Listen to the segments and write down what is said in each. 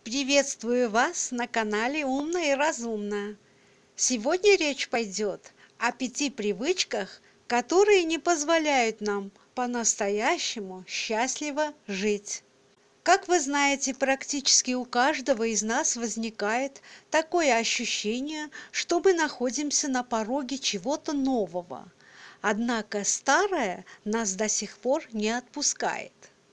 Приветствую вас на канале «Умная и разумная». Сегодня речь пойдет о 5 привычках, которые не позволяют нам по-настоящему счастливо жить. Как вы знаете, практически у каждого из нас возникает такое ощущение, что мы находимся на пороге чего-то нового. Однако старое нас до сих пор не отпускает.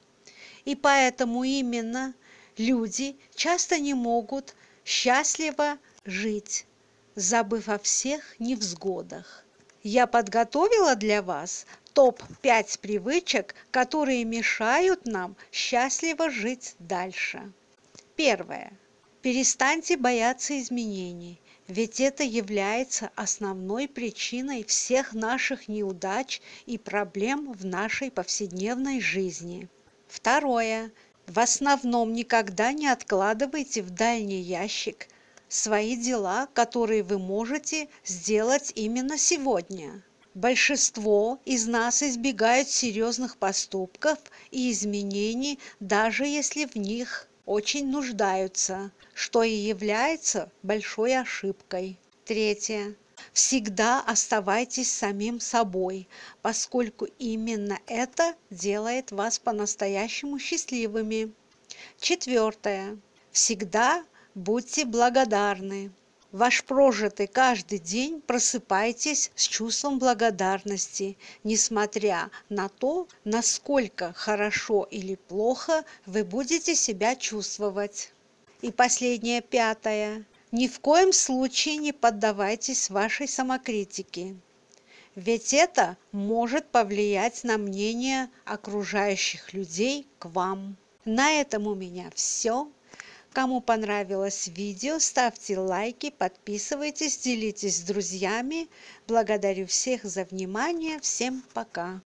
И поэтому именно люди часто не могут счастливо жить, забыв о всех невзгодах. Я подготовила для вас топ-5 привычек, которые мешают нам счастливо жить дальше. Первое. Перестаньте бояться изменений, ведь это является основной причиной всех наших неудач и проблем в нашей повседневной жизни. Второе. В основном никогда не откладывайте в дальний ящик свои дела, которые вы можете сделать именно сегодня. Большинство из нас избегают серьезных поступков и изменений, даже если в них очень нуждаются, что и является большой ошибкой. Третье. Всегда оставайтесь самим собой, поскольку именно это делает вас по-настоящему счастливыми. Четвертое. Всегда будьте благодарны. Ваш прожитый каждый день просыпайтесь с чувством благодарности, несмотря на то, насколько хорошо или плохо вы будете себя чувствовать. И последнее, пятое. Ни в коем случае не поддавайтесь вашей самокритике, ведь это может повлиять на мнение окружающих людей к вам. На этом у меня все. Кому понравилось видео, ставьте лайки, подписывайтесь, делитесь с друзьями. Благодарю всех за внимание. Всем пока!